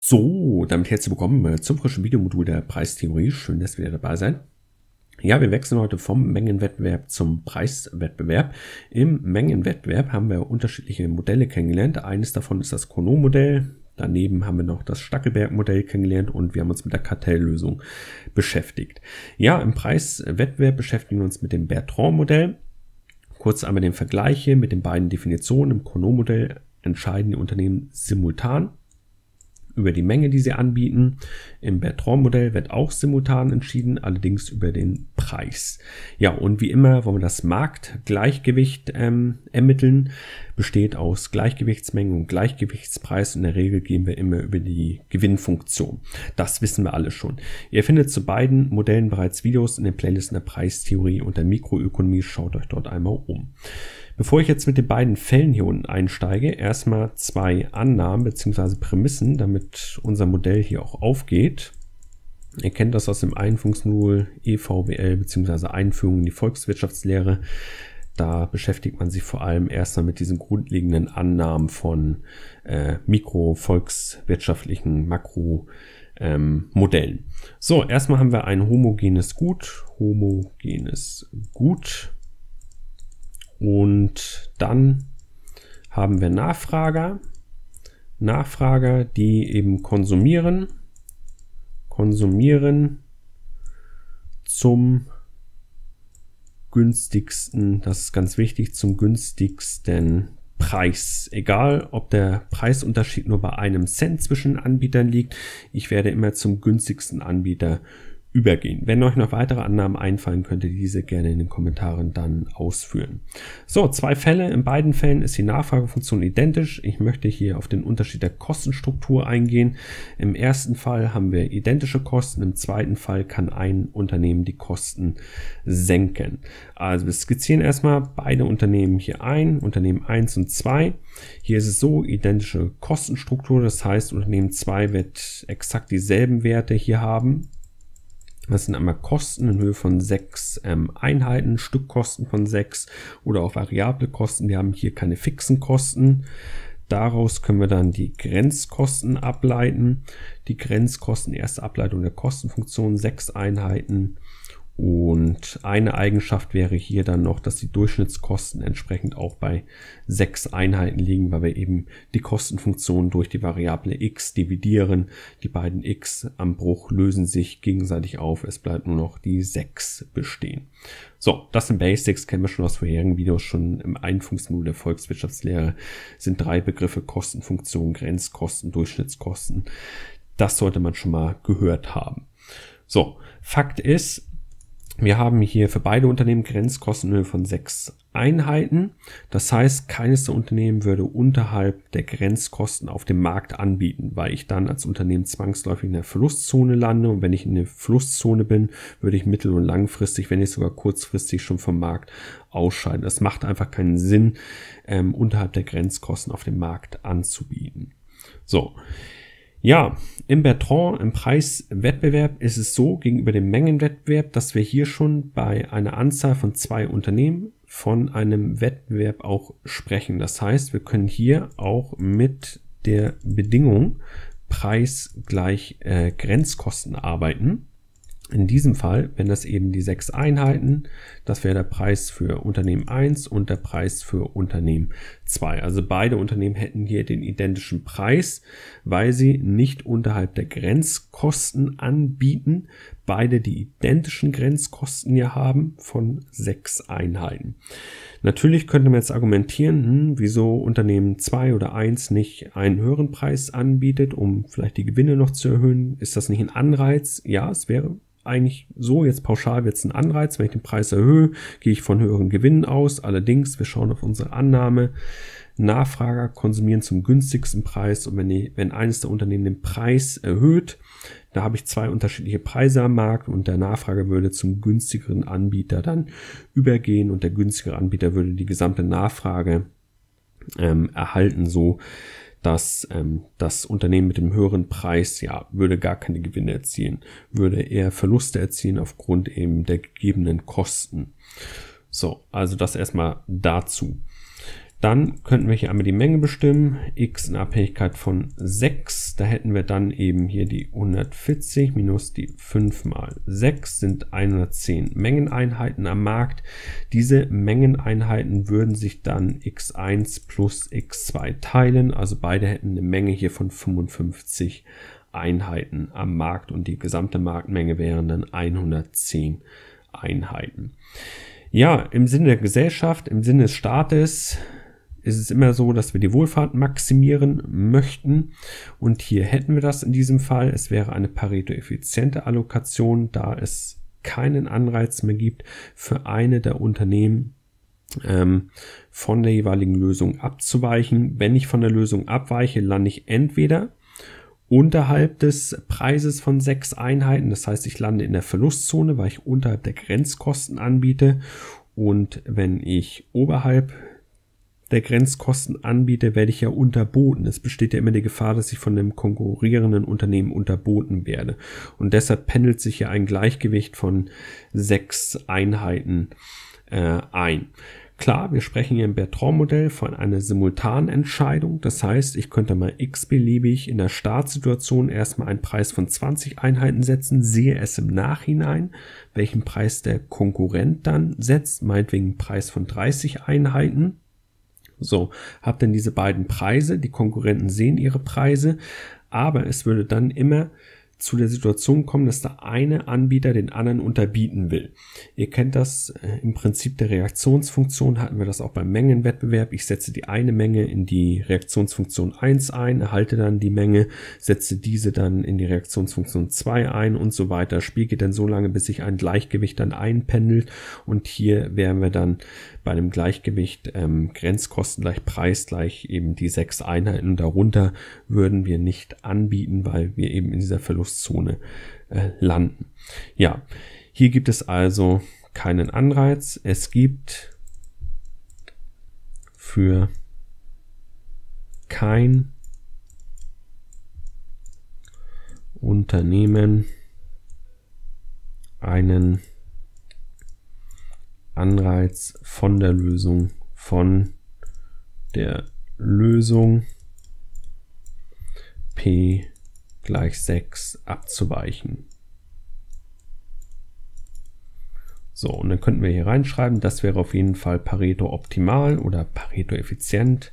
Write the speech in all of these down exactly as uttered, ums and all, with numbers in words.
So, damit herzlich willkommen zum frischen Videomodul der Preistheorie. Schön, dass ihr wieder dabei seid. Ja, wir wechseln heute vom Mengenwettbewerb zum Preiswettbewerb. Im Mengenwettbewerb haben wir unterschiedliche Modelle kennengelernt. Eines davon ist das Cournot-Modell. Daneben haben wir noch das Stackelberg-Modell kennengelernt und wir haben uns mit der Kartelllösung beschäftigt. Ja, im Preiswettbewerb beschäftigen wir uns mit dem Bertrand-Modell. Kurz einmal den Vergleich hier mit den beiden Definitionen. Im Cournot-Modell entscheiden die Unternehmen simultan über die Menge, die sie anbieten. Im Bertrand-Modell wird auch simultan entschieden, allerdings über den Preis. Ja, und wie immer wollen wir das Marktgleichgewicht ähm, ermitteln. Besteht aus Gleichgewichtsmenge und Gleichgewichtspreis. In der Regel gehen wir immer über die Gewinnfunktion. Das wissen wir alle schon. Ihr findet zu beiden Modellen bereits Videos in den Playlisten der Preistheorie und der Mikroökonomie. Schaut euch dort einmal um. Bevor ich jetzt mit den beiden Fällen hier unten einsteige, erstmal zwei Annahmen bzw. Prämissen, damit unser Modell hier auch aufgeht. Ihr kennt das aus dem Einführungsmodul E V W L bzw. Einführung in die Volkswirtschaftslehre. Da beschäftigt man sich vor allem erstmal mit diesen grundlegenden Annahmen von äh, mikro-, volkswirtschaftlichen Makro- ähm, Modellen. So, erstmal haben wir ein homogenes Gut. Homogenes Gut. Und dann haben wir Nachfrager, Nachfrager, die eben konsumieren, konsumieren zum günstigsten, das ist ganz wichtig, zum günstigsten Preis. Egal, ob der Preisunterschied nur bei einem Cent zwischen Anbietern liegt, ich werde immer zum günstigsten Anbieter übergehen. Wenn euch noch weitere Annahmen einfallen, könnt ihr diese gerne in den Kommentaren dann ausführen. So, zwei Fälle. In beiden Fällen ist die Nachfragefunktion identisch. Ich möchte hier auf den Unterschied der Kostenstruktur eingehen. Im ersten Fall haben wir identische Kosten. Im zweiten Fall kann ein Unternehmen die Kosten senken. Also wir skizzieren erstmal beide Unternehmen hier ein. Unternehmen eins und zwei. Hier ist es so, identische Kostenstruktur. Das heißt, Unternehmen zwei wird exakt dieselben Werte hier haben. Das sind einmal Kosten in Höhe von sechs ähm, Einheiten, Stückkosten von sechs oder auch variable Kosten. Wir haben hier keine fixen Kosten. Daraus können wir dann die Grenzkosten ableiten. Die Grenzkosten, erste Ableitung der Kostenfunktion, sechs Einheiten. Und eine Eigenschaft wäre hier dann noch, dass die Durchschnittskosten entsprechend auch bei sechs Einheiten liegen, weil wir eben die Kostenfunktion durch die Variable x dividieren. Die beiden x am Bruch lösen sich gegenseitig auf. Es bleibt nur noch die sechs bestehen. So, das sind Basics, kennen wir schon aus vorherigen Videos, schon im Einführungsmodul der Volkswirtschaftslehre sind drei Begriffe: Kostenfunktion, Grenzkosten, Durchschnittskosten. Das sollte man schon mal gehört haben. So, Fakt ist, wir haben hier für beide Unternehmen Grenzkosten in Höhe von sechs Einheiten. Das heißt, keines der Unternehmen würde unterhalb der Grenzkosten auf dem Markt anbieten, weil ich dann als Unternehmen zwangsläufig in der Verlustzone lande. Und wenn ich in der Verlustzone bin, würde ich mittel- und langfristig, wenn nicht sogar kurzfristig, schon vom Markt ausscheiden. Das macht einfach keinen Sinn, ähm, unterhalb der Grenzkosten auf dem Markt anzubieten. So. Ja, im Bertrand, im Preiswettbewerb ist es so gegenüber dem Mengenwettbewerb, dass wir hier schon bei einer Anzahl von zwei Unternehmen von einem Wettbewerb auch sprechen. Das heißt, wir können hier auch mit der Bedingung Preis gleich äh, Grenzkosten arbeiten. In diesem Fall, wenn das eben die sechs Einheiten, das wäre der Preis für Unternehmen eins und der Preis für Unternehmen zwei. Also beide Unternehmen hätten hier den identischen Preis, weil sie nicht unterhalb der Grenzkosten anbieten. Beide die identischen Grenzkosten hier haben von sechs Einheiten. Natürlich könnte man jetzt argumentieren, hm, wieso Unternehmen zwei oder eins nicht einen höheren Preis anbietet, um vielleicht die Gewinne noch zu erhöhen. Ist das nicht ein Anreiz? Ja, es wäre eigentlich so, jetzt pauschal wird es ein Anreiz. Wenn ich den Preis erhöhe, gehe ich von höheren Gewinnen aus. Allerdings, wir schauen auf unsere Annahme. Nachfrager konsumieren zum günstigsten Preis. Und wenn, die, wenn eines der Unternehmen den Preis erhöht, da habe ich zwei unterschiedliche Preise am Markt und der Nachfrager würde zum günstigeren Anbieter dann übergehen und der günstigere Anbieter würde die gesamte Nachfrage ähm, erhalten, so dass ähm, das Unternehmen mit dem höheren Preis ja würde gar keine Gewinne erzielen, würde eher Verluste erzielen aufgrund eben der gegebenen Kosten. So, also das erstmal dazu. Dann könnten wir hier einmal die Menge bestimmen, x in Abhängigkeit von sechs, da hätten wir dann eben hier die hundertvierzig minus die fünf mal sechs sind hundertzehn Mengeneinheiten am Markt. Diese Mengeneinheiten würden sich dann x eins plus x zwei teilen, also beide hätten eine Menge hier von fünfundfünfzig Einheiten am Markt und die gesamte Marktmenge wären dann hundertzehn Einheiten. Ja, im Sinne der Gesellschaft, im Sinne des Staates ist es immer so, dass wir die Wohlfahrt maximieren möchten und hier hätten wir das in diesem Fall. Es wäre eine Pareto-effiziente Allokation, da es keinen Anreiz mehr gibt, für eine der Unternehmen ähm, von der jeweiligen Lösung abzuweichen. Wenn ich von der Lösung abweiche, lande ich entweder unterhalb des Preises von sechs Einheiten, das heißt, ich lande in der Verlustzone, weil ich unterhalb der Grenzkosten anbiete, und wenn ich oberhalb der Grenzkosten anbiete, werde ich ja unterboten. Es besteht ja immer die Gefahr, dass ich von einem konkurrierenden Unternehmen unterboten werde. Und deshalb pendelt sich ja ein Gleichgewicht von sechs Einheiten äh, ein. Klar, wir sprechen hier im Bertrand-Modell von einer Simultanentscheidung. Das heißt, ich könnte mal x-beliebig in der Startsituation erstmal einen Preis von zwanzig Einheiten setzen, sehe es im Nachhinein, welchen Preis der Konkurrent dann setzt, meinetwegen einen Preis von dreißig Einheiten. So, habt dann diese beiden Preise, die Konkurrenten sehen ihre Preise, aber es würde dann immer zu der Situation kommen, dass der eine Anbieter den anderen unterbieten will. Ihr kennt das äh, im Prinzip der Reaktionsfunktion, hatten wir das auch beim Mengenwettbewerb. Ich setze die eine Menge in die Reaktionsfunktion eins ein, erhalte dann die Menge, setze diese dann in die Reaktionsfunktion zwei ein und so weiter. Das Spiel geht dann so lange, bis sich ein Gleichgewicht dann einpendelt, und hier wären wir dann bei einem Gleichgewicht ähm, Grenzkosten gleich Preis gleich eben die sechs Einheiten, und darunter würden wir nicht anbieten, weil wir eben in dieser Verlustzone äh, landen. Ja, hier gibt es also keinen Anreiz. Es gibt für kein Unternehmen einen Anreiz von der Lösung, von der Lösung P gleich sechs abzuweichen. So, und dann könnten wir hier reinschreiben, das wäre auf jeden Fall Pareto optimal oder Pareto effizient.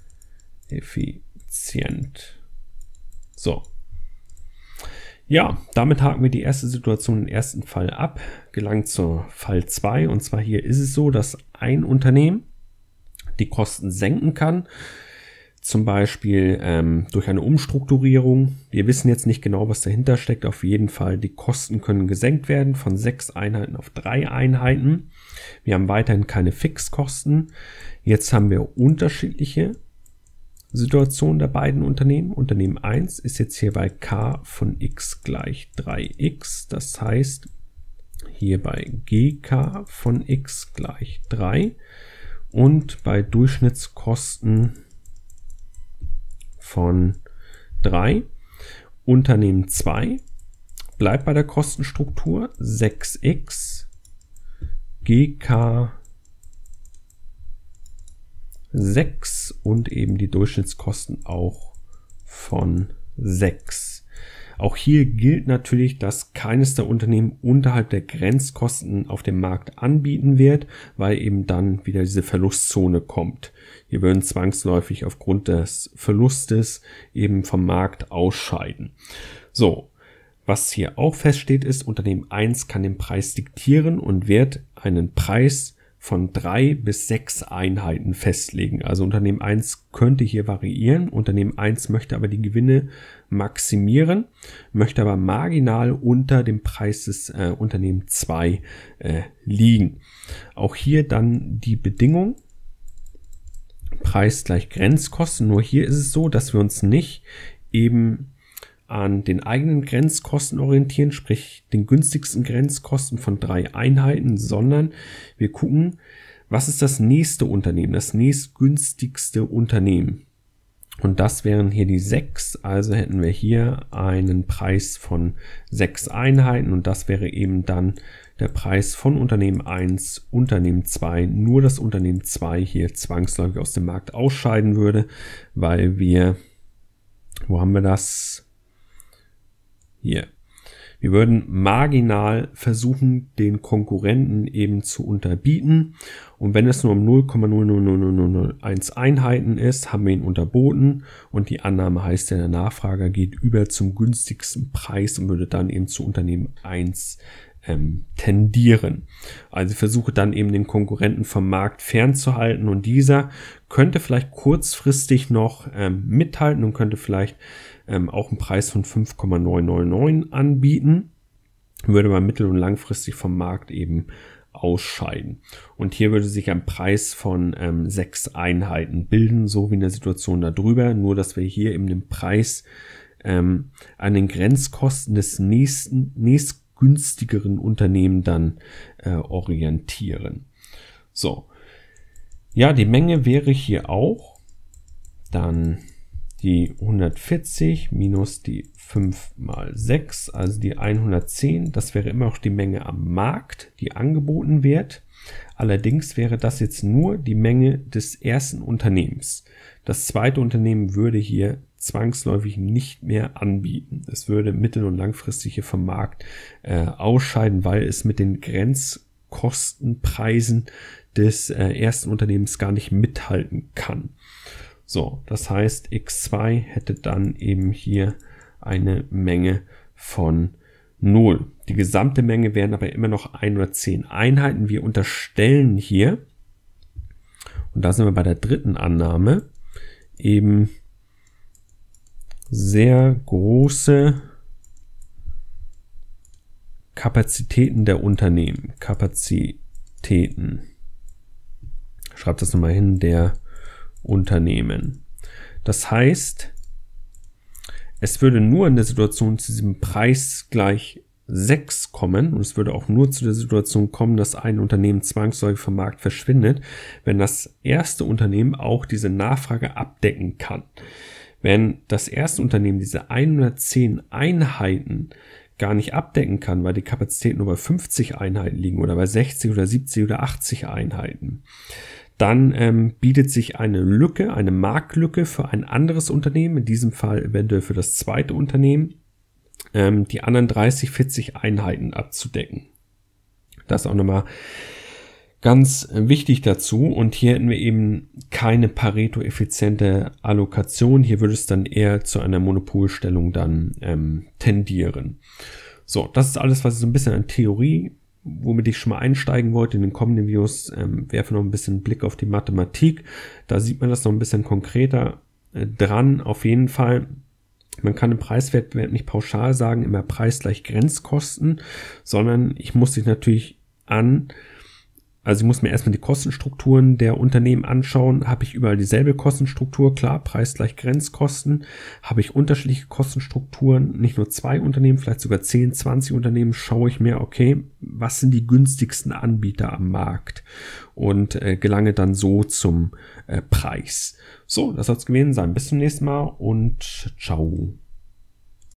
Effizient. So. Ja, damit haken wir die erste Situation im ersten Fall ab, gelangt zur Fall zwei, und zwar hier ist es so, dass ein Unternehmen die Kosten senken kann, zum Beispiel ähm, durch eine Umstrukturierung. Wir wissen jetzt nicht genau, was dahinter steckt, auf jeden Fall die Kosten können gesenkt werden von sechs Einheiten auf drei Einheiten. Wir haben weiterhin keine Fixkosten. Jetzt haben wir unterschiedliche Situation der beiden Unternehmen. Unternehmen eins ist jetzt hier bei k von x gleich drei x. Das heißt, hier bei gk von x gleich drei und bei Durchschnittskosten von drei. Unternehmen zwei bleibt bei der Kostenstruktur sechs x, gk sechs und eben die Durchschnittskosten auch von sechs. Auch hier gilt natürlich, dass keines der Unternehmen unterhalb der Grenzkosten auf dem Markt anbieten wird, weil eben dann wieder diese Verlustzone kommt. Wir würden zwangsläufig aufgrund des Verlustes eben vom Markt ausscheiden. So, was hier auch feststeht ist, Unternehmen eins kann den Preis diktieren und wird einen Preis von drei bis sechs Einheiten festlegen. Also Unternehmen eins könnte hier variieren. Unternehmen eins möchte aber die Gewinne maximieren, möchte aber marginal unter dem Preis des äh, Unternehmen zwei äh, liegen. Auch hier dann die Bedingung Preis gleich Grenzkosten. Nur hier ist es so, dass wir uns nicht eben an den eigenen Grenzkosten orientieren, sprich den günstigsten Grenzkosten von drei Einheiten, sondern wir gucken, was ist das nächste Unternehmen, das nächstgünstigste Unternehmen. Und das wären hier die sechs, also hätten wir hier einen Preis von sechs Einheiten und das wäre eben dann der Preis von Unternehmen eins, Unternehmen zwei, nur das Unternehmen zwei hier zwangsläufig aus dem Markt ausscheiden würde, weil wir, wo haben wir das? Hier. Wir würden marginal versuchen, den Konkurrenten eben zu unterbieten. Und wenn es nur um null Komma null null null null null eins Einheiten ist, haben wir ihn unterboten. Und die Annahme heißt ja, der Nachfrager geht über zum günstigsten Preis und würde dann eben zu Unternehmen eins ähm, tendieren. Also ich versuche dann eben den Konkurrenten vom Markt fernzuhalten. Und dieser könnte vielleicht kurzfristig noch ähm, mithalten und könnte vielleicht Ähm, auch einen Preis von fünf Komma neun neun neun anbieten, würde aber mittel- und langfristig vom Markt eben ausscheiden. Und hier würde sich ein Preis von ähm, sechs Einheiten bilden, so wie in der Situation darüber, nur dass wir hier eben den Preis ähm, an den Grenzkosten des nächsten, nächstgünstigeren Unternehmen dann äh, orientieren. So, ja, die Menge wäre hier auch dann die hundertvierzig minus die fünf mal sechs, also die hundertzehn, das wäre immer noch die Menge am Markt, die angeboten wird. Allerdings wäre das jetzt nur die Menge des ersten Unternehmens. Das zweite Unternehmen würde hier zwangsläufig nicht mehr anbieten. Es würde mittel- und langfristig hier vom Markt äh, ausscheiden, weil es mit den Grenzkostenpreisen des äh, ersten Unternehmens gar nicht mithalten kann. So, das heißt, x zwei hätte dann eben hier eine Menge von null. Die gesamte Menge wären aber immer noch hundertzehn Einheiten. Wir unterstellen hier, und da sind wir bei der dritten Annahme, eben sehr große Kapazitäten der Unternehmen. Kapazitäten. Schreibt das nochmal hin, der Unternehmen. Das heißt, es würde nur in der Situation zu diesem Preis gleich sechs kommen und es würde auch nur zu der Situation kommen, dass ein Unternehmen zwangsläufig vom Markt verschwindet, wenn das erste Unternehmen auch diese Nachfrage abdecken kann. Wenn das erste Unternehmen diese hundertzehn Einheiten gar nicht abdecken kann, weil die Kapazitäten nur bei fünfzig Einheiten liegen oder bei sechzig oder siebzig oder achtzig Einheiten, dann ähm, bietet sich eine Lücke, eine Marktlücke für ein anderes Unternehmen, in diesem Fall eventuell für das zweite Unternehmen, ähm, die anderen dreißig, vierzig Einheiten abzudecken. Das ist auch nochmal ganz wichtig dazu. Und hier hätten wir eben keine Pareto-effiziente Allokation. Hier würde es dann eher zu einer Monopolstellung dann ähm, tendieren. So, das ist alles, was ich so ein bisschen an Theorie, womit ich schon mal einsteigen wollte. In den kommenden Videos ähm, werfe noch ein bisschen einen Blick auf die Mathematik. Da sieht man das noch ein bisschen konkreter äh, dran. Auf jeden Fall, man kann im Preiswettbewerb nicht pauschal sagen, immer Preis gleich Grenzkosten, sondern ich muss sich natürlich an, also ich muss mir erstmal die Kostenstrukturen der Unternehmen anschauen. Habe ich überall dieselbe Kostenstruktur? Klar, Preis gleich Grenzkosten. Habe ich unterschiedliche Kostenstrukturen? Nicht nur zwei Unternehmen, vielleicht sogar zehn, zwanzig Unternehmen. Schaue ich mir, okay, was sind die günstigsten Anbieter am Markt? Und äh, gelange dann so zum äh, Preis. So, das soll es gewesen sein. Bis zum nächsten Mal und ciao.